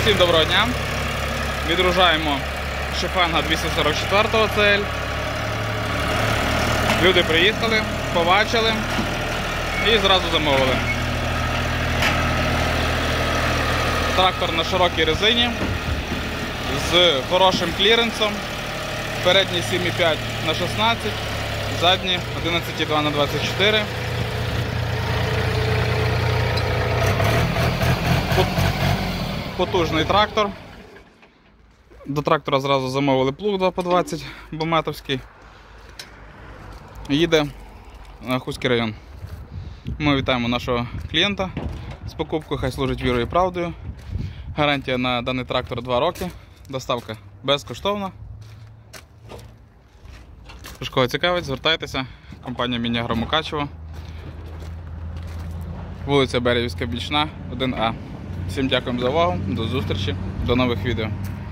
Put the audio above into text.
Всім доброго дня! Відгружаємо Шифенга 244 CL. Люди приїхали, побачили і зразу замовили. Трактор на широкій резині з хорошим кліренсом. Передній 7,5 на 16, задній 11,2 на 24. Потужний трактор. До трактора зразу замовили плуг 2х20 бометовський. Їде на Хуський район. Ми вітаємо нашого клієнта з покупкою, хай служить вірою і правдою. Гарантія на даний трактор 2 роки. Доставка безкоштовна. Кого цікавить, звертайтеся. Компанія Міні-Агро Мукачево. Вулиця Берегівська, Бічна, 1А. Всім дякуємо за увагу, до зустрічі, до нових відео.